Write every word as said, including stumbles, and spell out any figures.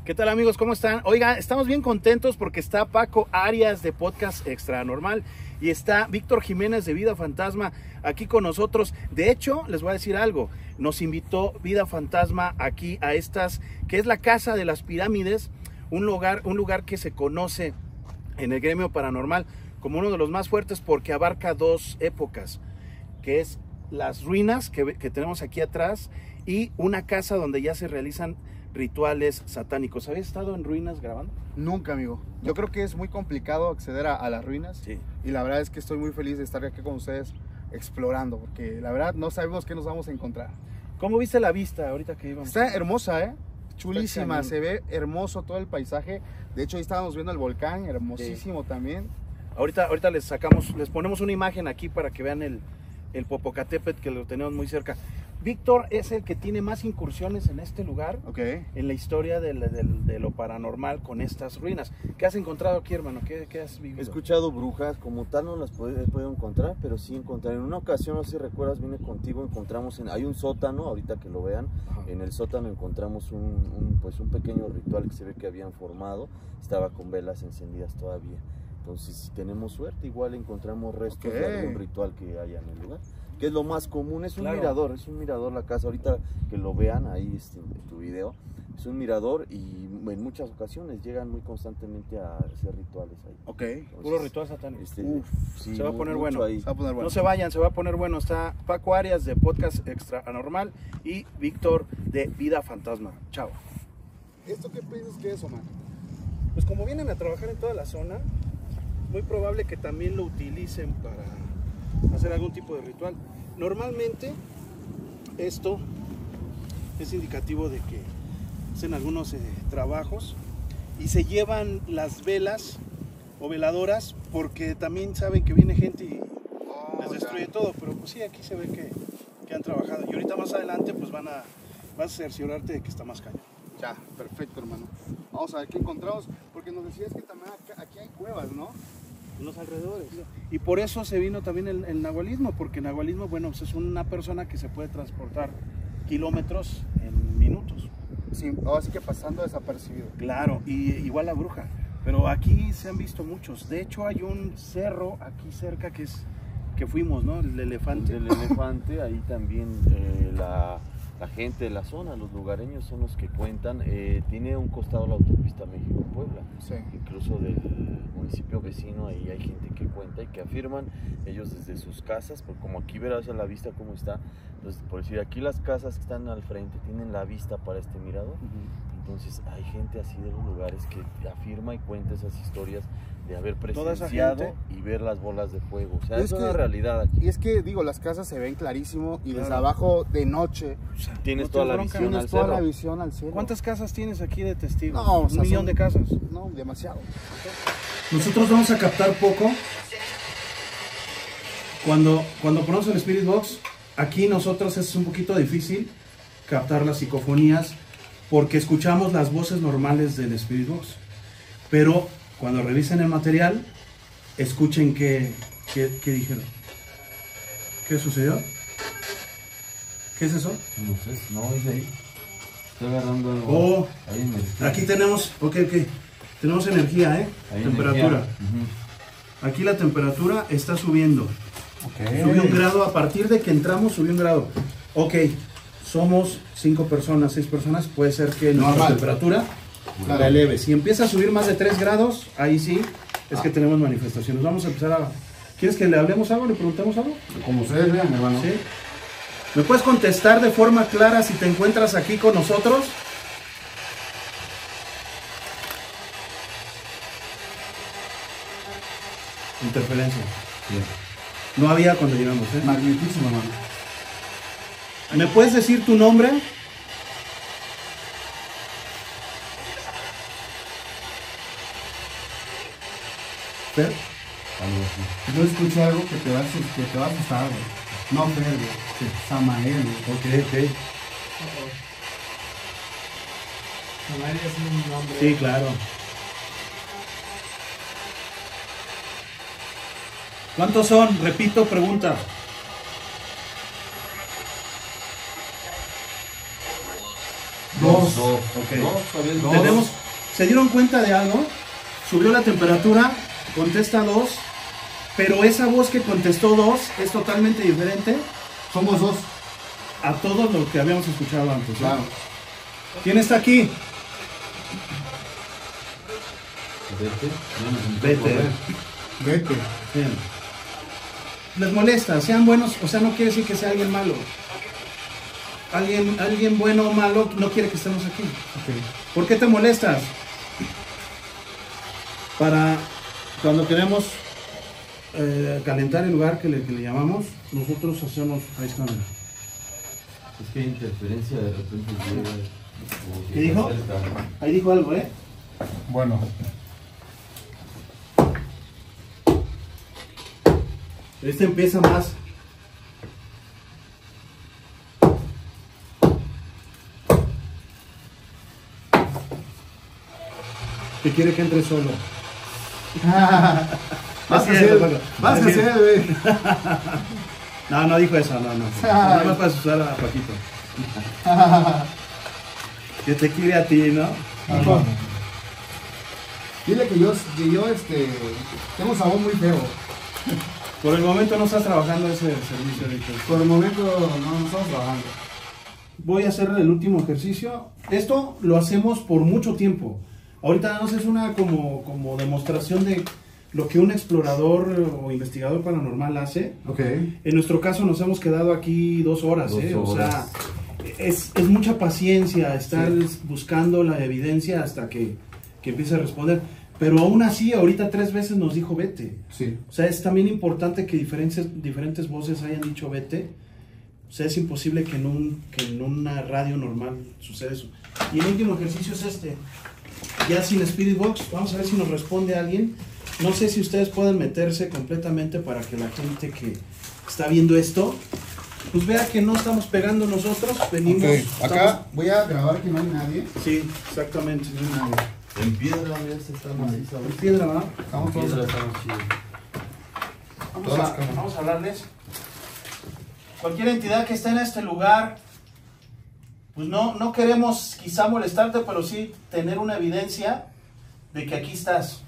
¿Qué tal, amigos? ¿Cómo están? Oiga, estamos bien contentos porque está Paco Arias de Podcast Extra Normal y está Víctor Jiménez de Vida Fantasma aquí con nosotros. De hecho, les voy a decir algo, nos invitó Vida Fantasma aquí a estas, que es la Casa de las Pirámides, un lugar, un lugar que se conoce en el gremio paranormal como uno de los más fuertes porque abarca dos épocas, que es las ruinas que, que tenemos aquí atrás y una casa donde ya se realizan rituales satánicos. ¿Habías estado en ruinas grabando? Nunca, amigo. Yo creo que es muy complicado acceder a, a las ruinas. Sí. Y la verdad es que estoy muy feliz de estar aquí con ustedes explorando, porque la verdad no sabemos qué nos vamos a encontrar. ¿Cómo viste la vista ahorita que íbamos? Está hermosa, ¿eh? Chulísima, Está se ve hermoso todo el paisaje. De hecho, ahí estábamos viendo el volcán, hermosísimo sí. también. Ahorita, ahorita les sacamos, les ponemos una imagen aquí para que vean el, el Popocatépetl, que lo tenemos muy cerca. Víctor es el que tiene más incursiones en este lugar, okay. En la historia de, de, de lo paranormal con estas ruinas. ¿Qué has encontrado aquí, hermano? ¿Qué, qué has vivido? He escuchado brujas, como tal no las he podido encontrar, pero sí encontrar. En una ocasión, no sé si recuerdas, vine contigo, encontramos, en, hay un sótano, ahorita que lo vean, ajá. En el sótano encontramos un, un, pues un pequeño ritual que se ve que habían formado, estaba con velas encendidas todavía. Entonces, si tenemos suerte, igual encontramos restos okay. de algún ritual que haya en el lugar. Que es lo más común, es un claro. mirador, es un mirador la casa, ahorita que lo vean ahí este, en tu video, es un mirador y en muchas ocasiones llegan muy constantemente a hacer rituales ahí. Ok, entonces, puro ritual satánico. Este, Uf, sí, se va a poner bueno. Ahí. Se va a poner bueno. No se vayan, se va a poner bueno. Está Paco Arias de Podcast Extra Anormal y Víctor de Vida Fantasma. Chao. ¿Esto qué piensas que es, Omar? Pues como vienen a trabajar en toda la zona, muy probable que también lo utilicen para hacer algún tipo de ritual. Normalmente esto es indicativo de que hacen algunos eh, trabajos y se llevan las velas o veladoras porque también saben que viene gente y oh, les destruye ya. todo, pero pues sí, aquí se ve que, que han trabajado y ahorita más adelante pues van a, vas a cerciorarte de que está más cañón. Ya, perfecto, hermano. Vamos a ver qué encontramos, porque nos decías que también acá, aquí hay cuevas, ¿no? En los alrededores. Y por eso se vino también el, el nahualismo, porque el nahualismo, bueno, pues es una persona que se puede transportar kilómetros en minutos. Sí, así que pasando desapercibido. Claro, y igual la bruja. Pero aquí se han visto muchos. De hecho, hay un cerro aquí cerca que es que fuimos, ¿no? El elefante. El elefante, ahí también eh, la, la gente de la zona, los lugareños son los que cuentan. Eh, tiene un costado la autopista México-Puebla. Sí. Incluso del municipio vecino, ahí hay gente que cuenta y que afirman ellos desde sus casas, porque como aquí verás a la vista cómo está, entonces por decir aquí las casas que están al frente tienen la vista para este mirador, uh-huh. Entonces hay gente así de los lugares que afirma y cuenta esas historias de haber presenciado y ver las bolas de fuego, o sea, es, es una realidad aquí. Y es que digo, las casas se ven clarísimo y claro. Desde abajo de noche o sea, tienes no toda, la bronca, visión, tienes al toda cerro. la visión al cielo. ¿Cuántas casas tienes aquí de testigos? No, un o sea, millón son, de casas. No, demasiado. Nosotros vamos a captar poco. Cuando, cuando ponemos el Spirit Box, aquí nosotros es un poquito difícil captar las psicofonías porque escuchamos las voces normales del Spirit Box. Pero cuando revisen el material, escuchen qué, qué, qué dijeron. ¿Qué sucedió? ¿Qué es eso? No sé, no, es ahí. Estoy agarrando algo. Oh, ahí en aquí tenemos, ok, ok. Tenemos energía, ¿eh? Hay temperatura. Energía. Uh-huh. Aquí la temperatura está subiendo. Okay. Subió un grado, a partir de que entramos subió un grado. Ok, somos cinco personas, seis personas, puede ser que nuestra Normal. temperatura claro. la eleve. Si empieza a subir más de tres grados, ahí sí, es ah. que tenemos manifestaciones. Vamos a empezar a... ¿Quieres que le hablemos algo, le preguntemos algo? Como ustedes vean, hermano. ¿Sí? ¿Me puedes contestar de forma clara si te encuentras aquí con nosotros? Interferencia. Bien. No había cuando llegamos, ¿eh? Magnitísimo, hermano. ¿Me puedes decir tu nombre? ¿Fer? Yo escuché algo que te va a, que te va a asustar, güey. No, Fer, güey. Sí. Samael, güey. Ok, ok. Samael es un nombre. Sí, claro. ¿Cuántos son? Repito, pregunta. Dos. Dos. Ok. Dos, Fabián, dos. Tenemos, ¿se dieron cuenta de algo? Subió la temperatura, contesta dos, pero esa voz que contestó dos es totalmente diferente Somos dos. a todo lo que habíamos escuchado antes. ¿no? Claro. ¿Quién está aquí? Vete. Ya nos empezó a Vete. correr. Vete. Bien. Les molesta, sean buenos, o sea, no quiere decir que sea alguien malo. Alguien, alguien bueno o malo no quiere que estemos aquí. Ok. ¿Por qué te molestas? Para cuando queremos eh, calentar el lugar que le, que le llamamos, nosotros hacemos. Ahí está, mira. Es que hay interferencia de repente. llega, como que ¿Qué dijo? se acerca. Ahí dijo algo, ¿eh? Bueno. Este empieza más. Que quiere que entre solo. Vas a Es hacer, cierto, Paco. vas a Es cierto. hacer, güey. No, no dijo eso, no, no. Nada más para usar a Paquito. Que te quiere a ti, ¿no? Ajá. Dile que yo, que yo este, tengo un sabor muy feo. Por el momento no estás trabajando ese servicio, Víctor. Por el momento no, no estamos trabajando. Voy a hacer el último ejercicio. Esto lo hacemos por mucho tiempo. Ahorita nada más es una como, como demostración de lo que un explorador o investigador paranormal hace. Ok. En nuestro caso nos hemos quedado aquí dos horas, Dos ¿eh? O horas. sea, es, es mucha paciencia estar buscando la evidencia hasta que, que empiece a responder. Pero aún así, ahorita tres veces nos dijo vete. Sí. O sea, es también importante que diferentes, diferentes voces hayan dicho vete. O sea, es imposible que en, un, que en una radio normal suceda eso. Y el último ejercicio es este. Ya sin Spirit Box, vamos a ver si nos responde alguien. No sé si ustedes pueden meterse completamente para que la gente que está viendo esto, pues vea que no estamos pegando nosotros, venimos... Ok. Acá voy a grabar que no hay nadie. estamos- Sí, exactamente. No hay nadie. En piedra, mira, este está maciza. En piedra, ¿verdad? Estamos En todos. piedra está chido. Vamos Todas a, las cámaras. vamos a hablarles. Cualquier entidad que esté en este lugar, pues no, no queremos quizá molestarte, pero sí tener una evidencia de que aquí estás.